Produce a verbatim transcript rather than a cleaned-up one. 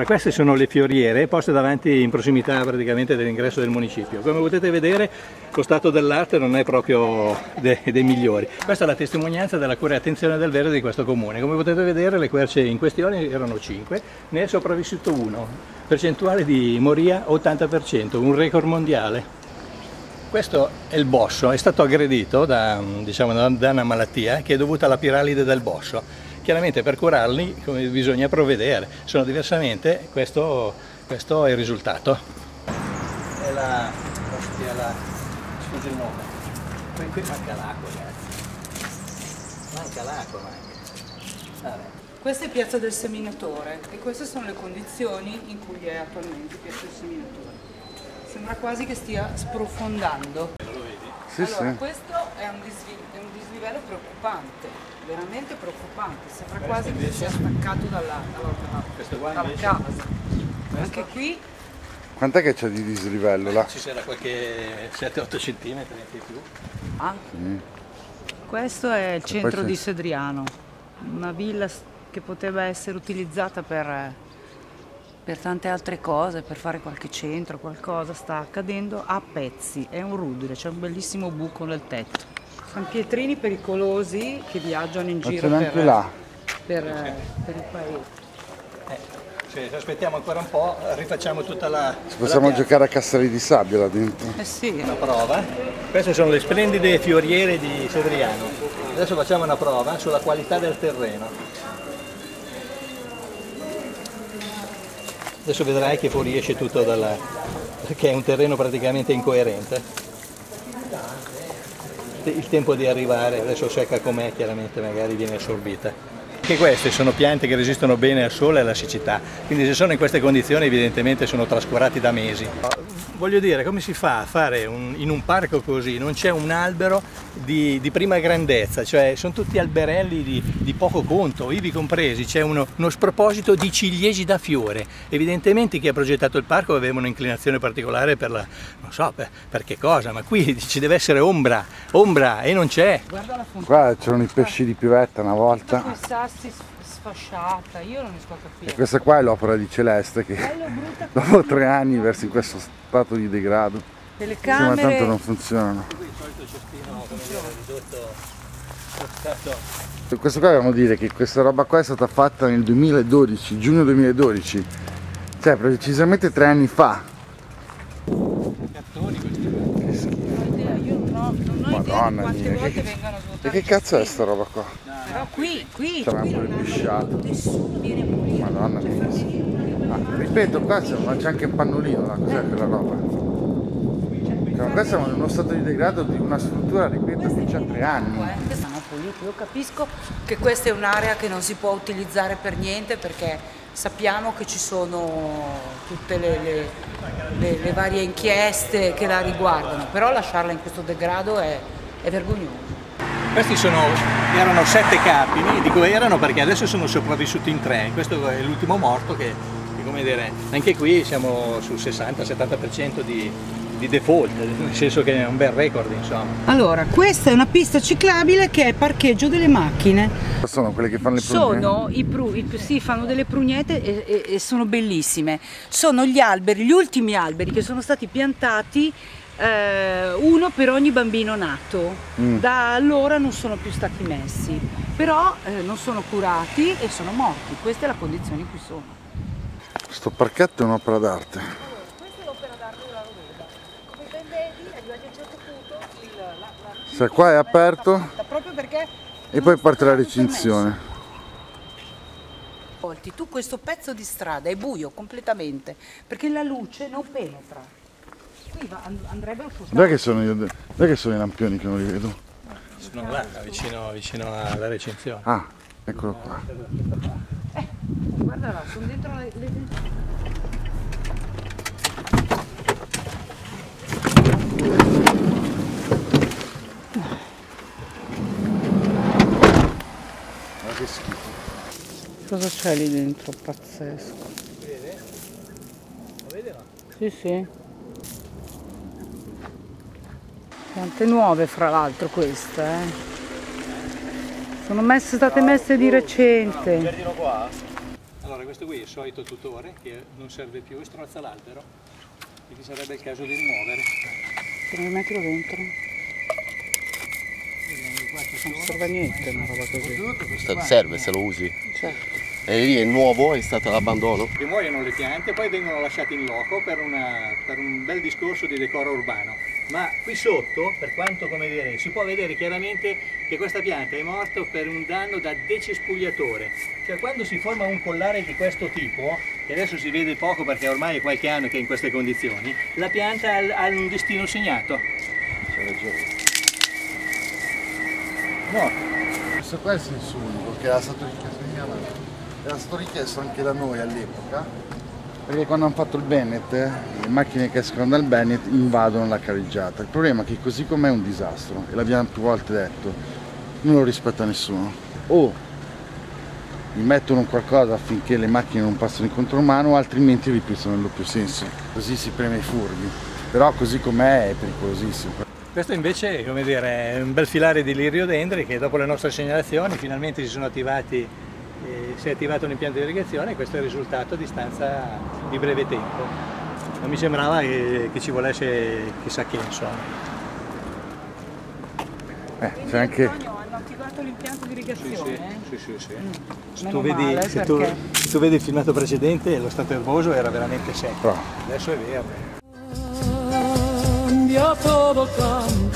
Allora, queste sono le fioriere poste davanti in prossimità praticamente dell'ingresso del municipio. Come potete vedere lo stato dell'arte non è proprio de dei migliori. Questa è la testimonianza della cura e attenzione del verde di questo comune. Come potete vedere le querce in questione erano cinque, ne è sopravvissuto uno, percentuale di moria ottanta per cento, un record mondiale. Questo è il bosso, è stato aggredito da, diciamo, da una malattia che è dovuta alla piralide del bosso. Chiaramente per curarli come bisogna provvedere, se no diversamente questo, questo è il risultato. È la, è la, scusi il nome, qui, qui manca l'acqua ragazzi, manca l'acqua manca. Vabbè. Questa è Piazza del Seminatore e queste sono le condizioni in cui è attualmente Piazza del Seminatore. Sembra quasi che stia sprofondando. Lo vedi? Sì, allora, sì. questo è un, disli è un dislivello preoccupante, veramente preoccupante, sembra Questo quasi invece? che sia staccato dalla, dalla, Questo qua dalla invece? casa. Questo? Anche qui Quant'è che c'è di dislivello là? Ci sarà qualche sette otto centimetri anche più. anche. Mm. Questo è il centro c'è- di Sedriano, una villa s- che poteva essere utilizzata per, per tante altre cose, per fare qualche centro, qualcosa, sta cadendo a pezzi, è un rudere, c'è un bellissimo buco nel tetto. San Pietrini pericolosi che viaggiano in Ma giro c'è anche per, là. per, per il paese. Eh, se aspettiamo ancora un po' rifacciamo tutta la, Possiamo la piazza. giocare a castelli di sabbia là dentro. Eh sì, Una prova. Queste sono le splendide fioriere di Sedriano. Adesso facciamo una prova sulla qualità del terreno. Adesso vedrai che fuoriesce tutto dalla... perché è un terreno praticamente incoerente. Il tempo di arrivare, adesso secca com'è, chiaramente magari viene assorbita. Anche queste sono piante che resistono bene al sole e alla siccità, quindi se sono in queste condizioni evidentemente sono trascurati da mesi. Voglio dire, come si fa a fare un, in un parco così? Non c'è un albero di, di prima grandezza, cioè sono tutti alberelli di, di poco conto, ivi compresi, c'è uno, uno sproposito di ciliegi da fiore. Evidentemente chi ha progettato il parco aveva un'inclinazione particolare per la, non so per, per che cosa, ma qui ci deve essere ombra, ombra e non c'è. guarda la fontana. Qua c'erano i pesci di pivetta una volta. Con i sassi sfasciata, io non riesco a capire. E questa qua è l'opera di Celeste che Bello, brutta, dopo tre anni verso in questo stato di degrado. delle Sì, ma tanto camere. non funzionano. Qui il solito cestino come era ridotto, stato... Questo qua dobbiamo dire che questa roba qua è stata fatta nel duemiladodici, giugno duemiladodici, cioè precisamente tre anni fa. cartoni questi. Non ho idea, io non ho, non ho idea di Madonna quante mia, volte che- vengano E svuotati. che cazzo è sta roba qua? Però qui, qui, Sarà qui un po' non lisciato. hanno- nessuno viene a pulire. Madonna Cioè, mia. farsi pulire. Ah, ripeto, qua c'è ma c'è anche il pannolino là, cos'è quella roba? Cioè, qua siamo in uno stato di degrado di una struttura, ripeto, che c'ha tre anni. Eh, queste sono pulite. Io capisco che questa è un'area che non si può utilizzare per niente perché sappiamo che ci sono tutte le, le- le- le varie inchieste che la riguardano, però lasciarla in questo degrado è, è vergognoso. Questi sono, erano sette capini, dico erano perché adesso sono sopravvissuti in tre, questo è l'ultimo morto che, che, come dire, anche qui siamo sul sessanta settanta per cento di, di default, nel senso che è un bel record insomma. Allora, questa è una pista ciclabile che è parcheggio delle macchine. Sono quelle che fanno le prugne? Sono i pru, i, sì, fanno delle prugnette e, e, e sono bellissime. Sono gli alberi, gli ultimi alberi che sono stati piantati, eh, uno per ogni bambino nato. Mm. Da allora non sono più stati messi, però eh, non sono curati e sono morti. Questa è la condizione in cui sono. Sto parchetto è un'opera d'arte. Questa è l'opera d'arte della Roveda. Come ben vedi, arrivati a un certo punto, il, la, la, Se qua è aperto proprio perché e poi parte la recinzione. tu questo pezzo di strada è buio completamente perché la luce non penetra. Qui va, and- andrebbero spostati. Dov'è che sono io? Dov'è che sono i lampioni che non li vedo? Sono là, vicino, vicino alla recinzione. Ah, eccolo qua. Eh, guarda là, sono dentro le, le... Ma che schifo. Cosa c'è lì dentro? Pazzesco. Vede? Lo vede no? Sì, sì. Piante nuove fra l'altro queste, eh. Sono messe, state messe di recente. giardino qua? Allora questo qui è il solito tutore che non serve più e strozza l'albero e che sarebbe il caso di rimuovere. Se ne mettilo dentro. Non serve a niente una roba così. Serve se lo usi. Certo. E lì è nuovo, è stato l'abbandono. Che muoiono le piante e poi vengono lasciate in loco per, una, per un bel discorso di decoro urbano. Ma qui sotto, per quanto come dire, si può vedere chiaramente che questa pianta è morta per un danno da decespugliatore. Cioè quando si forma un collare di questo tipo, che adesso si vede poco perché ormai è qualche anno che è in queste condizioni, la pianta ha, ha un destino segnato. C'è ragione. No. Questo qua è il senso unico, che era stato richiesto, era stato richiesto anche da noi all'epoca, perché quando hanno fatto il Bennett, le macchine che escono dal Bennett invadono la carreggiata. Il problema è che così com'è un disastro, e l'abbiamo più volte detto, non lo rispetta nessuno. O gli mettono un qualcosa affinché le macchine non passino in contromano, altrimenti ripristinano il doppio senso. Così si preme i furbi. Però così com'è è pericolosissimo. Questo invece come dire, è un bel filare di liriodendri che dopo le nostre segnalazioni finalmente si sono attivati, eh, si è attivato un impianto di irrigazione e questo è il risultato a distanza di breve tempo. Non mi sembrava che, che ci volesse chissà che, insomma. Eh, c'è anche... Antonio, hanno attivato l'impianto di irrigazione? Sì, sì, sì. Mm. Se, Meno tu vedi, male, se, tu, perché... se tu vedi il filmato precedente lo stato erboso era veramente secco, Però... adesso è verde. Cambia todo, cambia.